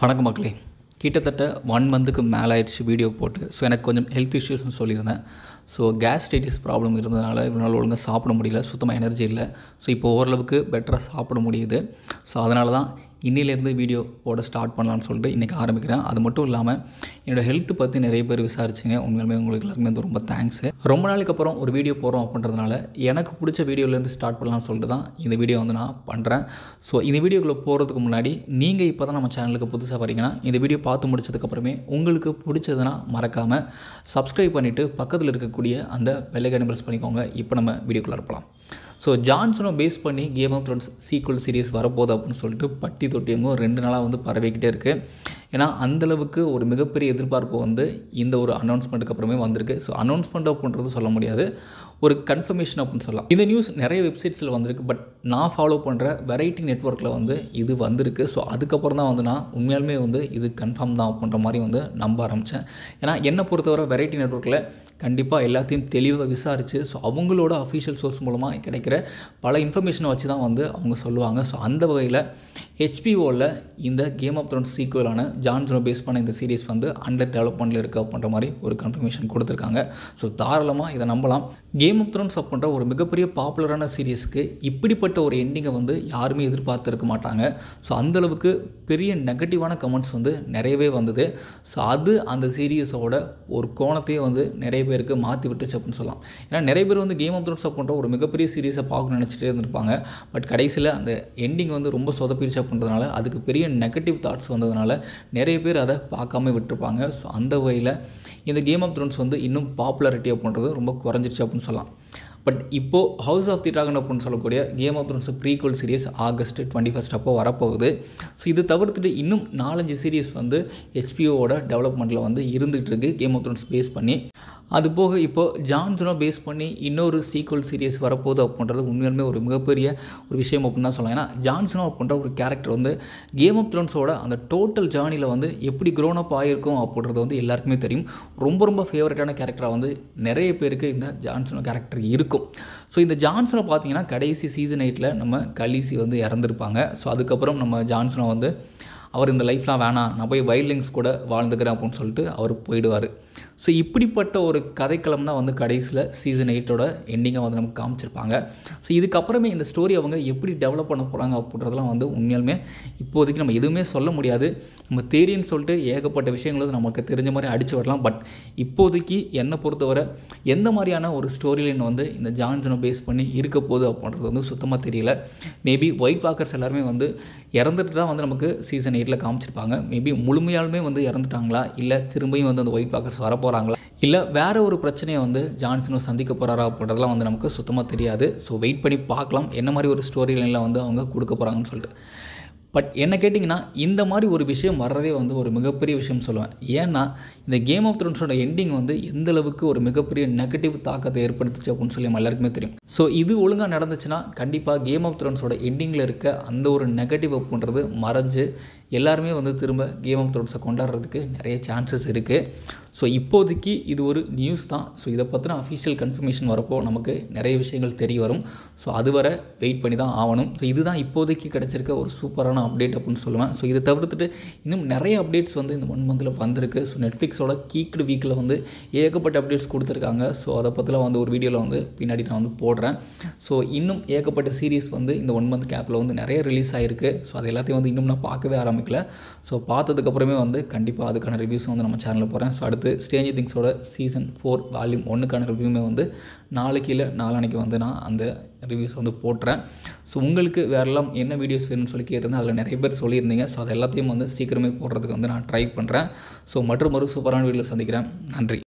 வணக்கம் மக்களே. கிட்டத்தட்ட 1 மந்த்துக்கு மேலே ஆயிடுச்சு வீடியோ போட்டு. ஸோ எனக்கு கொஞ்சம் ஹெல்த் இஷ்யூஸ்னு சொல்லியிருந்தேன். ஸோ கேஸ்ட்ரைட்டிஸ் ப்ராப்ளம் இருந்ததுனால இவனால் ஒழுங்காக சாப்பிட முடியல, சுத்தமாக எனர்ஜி இல்லை. ஸோ இப்போ ஓரளவுக்கு பெட்டராக சாப்பிட முடியுது. ஸோ அதனால தான் இன்னிலேருந்து வீடியோ போட ஸ்டார்ட் பண்ணலான்னு சொல்லிட்டு இன்றைக்கி ஆரம்பிக்கிறேன். அது மட்டும் இல்லாமல் என்னோடய ஹெல்த்து பற்றி நிறைய பேர் விசாரிச்சிங்க. உண்மையிலுமே உங்களுக்கு எல்லாருமே வந்து ரொம்ப தேங்க்ஸு. ரொம்ப நாளைக்கு அப்புறம் ஒரு வீடியோ போகிறோம் அப்படின்றதுனால எனக்கு பிடிச்ச வீடியோலேருந்து ஸ்டார்ட் பண்ணலாம்னு சொல்லிட்டு தான் இந்த வீடியோ வந்து நான் பண்ணுறேன். ஸோ இந்த வீடியோக்குள்ளே போகிறதுக்கு முன்னாடி நீங்கள் இப்போ தான் நம்ம சேனலுக்கு புதுசாக வரீங்கன்னா இந்த வீடியோ பார்த்து முடிச்சதுக்கப்புறமே உங்களுக்கு பிடிச்சதுன்னா மறக்காமல் சப்ஸ்கிரைப் பண்ணிவிட்டு பக்கத்தில் இருக்கக்கூடிய அந்த பெல் ஐகானை ப்ரெஸ் பண்ணிக்கோங்க. இப்போ நம்ம வீடியோக்குள்ளே இருக்கலாம். ஸோ ஜான் ஸ்னோ பேஸ் பண்ணி Game of Thrones sequel series வரப்போகுது அப்படின்னு சொல்லிட்டு பட்டி தொட்டியங்கும் 2 நாளாக வந்து பரவிக்கிட்டே இருக்குது. ஏன்னா அந்தளவுக்கு ஒரு மிகப்பெரிய எதிர்பார்ப்பு வந்து இந்த ஒரு அனௌன்ஸ்மெண்ட்டுக்கு அப்புறமே வந்திருக்கு. ஸோ அனௌன்ஸ்மெண்ட் அப்படின்றது சொல்ல முடியாது, ஒரு கன்ஃபர்மேஷன் அப்படின்னு சொல்லலாம். இந்த நியூஸ் நிறைய வெப்சைட்ஸில் வந்திருக்கு. பட் நான் ஃபாலோ பண்ணுற வெரைட்டி நெட்வொர்க்கில் வந்து இது வந்திருக்கு. ஸோ அதுக்கப்புறம் தான் வந்து நான் உண்மையாலுமே வந்து இது கன்ஃபார்ம் தான் அப்படின்ற மாதிரி வந்து நம்ப ஆரம்பித்தேன். ஏன்னா என்னை பொறுத்தவரை வெரைட்டி நெட்வொர்க்கில் கண்டிப்பாக எல்லாத்தையும் தெளிவாக விசாரித்து ஸோ அவங்களோட அஃபிஷியல் சோர்ஸ் மூலமாக கிடைக்கிற பல இன்ஃபர்மேஷனை வச்சு தான் வந்து அவங்க சொல்லுவாங்க. ஸோ அந்த வகையில் ஹெச்பிஓவில் இந்த கேம் ஆஃப் த்ரோன்ஸ் சீக்வலான ஜான் ஸ்னோ பேஸ் பண்ண இந்த சீரிஸ் வந்து அண்டர் டெவலப்மெண்ட்டில் இருக்குது அப்படின்ற மாதிரி ஒரு கன்ஃபர்மேஷன் கொடுத்துருக்காங்க. ஸோ தாராளமாக இதை நம்பலாம். கேம் ஆஃப் த்ரோன்ஸ் அப்படின்ற ஒரு மிகப்பெரிய பாப்புலரான சீரிஸ்க்கு இப்படிப்பட்ட ஒரு எண்டிங்கை வந்து யாருமே எதிர்பார்த்துருக்க மாட்டாங்க. ஸோ அந்தளவுக்கு பெரிய நெகட்டிவான கமெண்ட்ஸ் வந்து நிறையவே வந்தது. ஸோ அது அந்த சீரியஸோட ஒரு கோணத்தையே வந்து நிறைய பேருக்கு மாற்றி விட்டுச்சு அப்படின்னு சொல்லலாம். ஏன்னா நிறைய பேர் வந்து கேம் ஆஃப் த்ரோன்ஸ் அப்படின்ற ஒரு மிகப்பெரிய சீரியஸை பார்க்கணும்னு நினச்சிட்டே இருந்திருப்பாங்க. பட் கடைசியில் அந்த எண்டிங் வந்து ரொம்ப சொதப்பிடுச்சு அப்படின்றதுனால அதுக்கு பெரிய நெகட்டிவ் தாட்ஸ் வந்ததுனால நிறைய பேர் அதை பார்க்காம விட்டுருப்பாங்க. ஸோ அந்த வகையில் இந்த கேம் ஆஃப் த்ரோன்ஸ் வந்து இன்னும் பாப்புலாரிட்டி அப்படின்றது ரொம்ப குறைஞ்சிருச்சு அப்படின்னு சொல்லலாம். பட் இப்போது ஹவுஸ் ஆஃப் தி ட்ராகன் அப்படின்னு சொல்லக்கூடிய Game of Thrones prequel series August 21 அப்போ வரப்போகுது. ஸோ இது தவிர்த்துட்டு இன்னும் 4-5 சீரிஸ் வந்து ஹெச்பிஓவோட டெவலப்மெண்ட்டில் வந்து இருந்துகிட்டு இருக்குது கேம் ஆஃப் த்ரோன்ஸ் பேஸ் பண்ணி. அது போக இப்போது ஜான் ஸ்னோ பேஸ் பண்ணி இன்னொரு சீக்வல் சீரிஸ் வரப்போகுது அப்படின்றது உண்மையாலுமே ஒரு மிகப்பெரிய ஒரு விஷயம் அப்படின்னு தான் சொல்லலாம். ஏன்னா ஜான் ஸ்னோ அப்படின்ற ஒரு கேரக்டர் வந்து கேம் ஆஃப் த்ரோன்ஸோட அந்த டோட்டல் ஜேர்னியில் வந்து எப்படி க்ரோன் அப் ஆகிருக்கும் அப்படின்றது வந்து எல்லாருக்குமே தெரியும். ரொம்ப ஃபேவரட்டான கேரக்டராக வந்து நிறைய பேருக்கு இந்த ஜான் ஸ்னோ கேரக்டர் இருக்கும். ஸோ இந்த ஜான் ஸ்னோ பார்த்தீங்கன்னா கடைசி சீசன் 8 நம்ம கலீசி வந்து இறந்துருப்பாங்க. ஸோ அதுக்கப்புறம் நம்ம ஜான் ஸ்னோ வந்து அவர் இந்த லைஃப்லாம் வேணாம், நான் போய் வைல்ட்லிங்ஸ் கூட வாழ்ந்துக்கிறேன் அப்படின்னு சொல்லிட்டு அவர் போயிடுவார். ஸோ இப்படிப்பட்ட ஒரு கதைக்களம் தான் வந்து கடைசியில் சீசன் 8 எண்டிங்கை வந்து நமக்கு காமிச்சிருப்பாங்க. ஸோ இதுக்கப்புறமே இந்த ஸ்டோரி அவங்க எப்படி டெவலப் பண்ண போகிறாங்க அப்படின்றதெல்லாம் வந்து உண்மையாலுமே இப்போதைக்கு நம்ம எதுவுமே சொல்ல முடியாது. நம்ம தேரின்னு சொல்லிட்டு ஏகப்பட்ட விஷயங்கள் வந்து நமக்கு தெரிஞ்ச மாதிரி அடித்து வரலாம். பட் இப்போதைக்கு என்னை பொறுத்தவரை எந்த மாதிரியான ஒரு ஸ்டோரி லைன் வந்து இந்த ஜான் ஸ்னோ பேஸ் பண்ணி இருக்க போகுது அப்படின்றது வந்து சுத்தமாக தெரியல. மேபி ஒயிட் வாக்கர்ஸ் எல்லாருமே வந்து இறந்துட்டு தான் வந்து நமக்கு சீசன் 8 காமிச்சிருப்பாங்க. மேபி முழுமையாலுமே வந்து இறந்துட்டாங்களா, இல்லை திரும்பியும் வந்து அந்த ஒயிட் வாக்கர்ஸ் வரப்போகிறாங்களா, இல்லை வேறு ஒரு பிரச்சனையை வந்து ஜான் ஸ்னோ சந்திக்க போகிறாரா அப்படின்றதெல்லாம் வந்து நமக்கு சுத்தமாக தெரியாது. ஸோ வெயிட் பண்ணி பார்க்கலாம் என்ன மாதிரி ஒரு ஸ்டோரி லைனில் வந்து அவங்க கொடுக்க போகிறாங்கன்னு சொல்லிட்டு. பட் என்ன கேட்டிங்கன்னா இந்த மாதிரி ஒரு விஷயம் வர்றதே வந்து ஒரு மிகப்பெரிய விஷயம் சொல்லுவேன். ஏன்னா இந்த கேம் ஆஃப் த்ரோன்ஸோட எண்டிங் வந்து எந்த அளவுக்கு ஒரு மிகப்பெரிய நெகட்டிவ் தாக்கத்தை ஏற்படுத்துச்சு அப்படின்னு சொல்லி நம்ம எல்லாருக்குமே தெரியும். ஸோ இது ஒழுங்காக நடந்துச்சுன்னா கண்டிப்பாக கேம் ஆஃப் த்ரோன்ஸோட எண்டிங்கில் இருக்க அந்த ஒரு நெகட்டிவ் அப்படின்றது மறைஞ்சு எல்லாருமே வந்து திரும்ப கேம் ஆஃப் த்ரோன்ஸை கொண்டாடுறதுக்கு நிறைய சான்சஸ் இருக்குது. ஸோ இப்போதைக்கு இது ஒரு நியூஸ் தான். ஸோ இதை பற்றின அஃபிஷியல் கன்ஃபர்மேஷன் வரப்போ நமக்கு நிறைய விஷயங்கள் தெரிய வரும். ஸோ அதுவரை வெயிட் பண்ணி தான் ஆகணும். ஸோ இதுதான் இப்போதைக்கு கிடச்சிருக்க ஒரு சூப்பரான அப்டேட் அப்படின்னு சொல்லுவேன். ஸோ இதை தவிர்த்துட்டு இன்னும் நிறைய அப்டேட்ஸ் வந்து இந்த 1 மந்தில் வந்திருக்கு. ஸோ நெட்ஃப்ளிக்ஸோட கீக்டு வீக்கில் வந்து ஏகப்பட்ட அப்டேட்ஸ் கொடுத்துருக்காங்க. ஸோ அதை பற்றிலாம் வந்து ஒரு வீடியோவில் வந்து பின்னாடி நான் வந்து போடுறேன். ஸோ இன்னும் ஏகப்பட்ட சீரிஸ் வந்து இந்த 1 மந்த் கேப்பில் வந்து நிறைய ரிலீஸ் ஆகிருக்கு. ஸோ அது எல்லாத்தையும் வந்து இன்னும் நான் பார்க்கவே ஆரம்பிக்கல. ஸோ பார்த்ததுக்கப்புறமே வந்து கண்டிப்பாக அதுக்கான ரிவ்யூஸ் வந்து நம்ம சேனலில் போகிறேன். ஸோ அடுத்து ஸ்ட்ரேஞ்சர் திங்ஸோட சீசன் 4 வால்யூம் 1க்கான ரிவ்யூமே வந்து நாளைக்கு இல்லை நாளானைக்கு வந்து நான் அந்த ரிவ்யூஸ் வந்து போட்டுறேன். ஸோ உங்களுக்கு வேறெல்லாம் என்ன வீடியோஸ் வேணும்னு சொல்லி கேட்டிருந்தேன். அதில் நிறைய பேர் சொல்லியிருந்தீங்க. ஸோ அது எல்லாத்தையும் வந்து சீக்கிரமே போடுறதுக்கு வந்து நான் ட்ரை பண்ணுறேன். ஸோ மற்றும் ஒரு சூப்பரான வீடியோவில் சந்திக்கிறேன். நன்றி.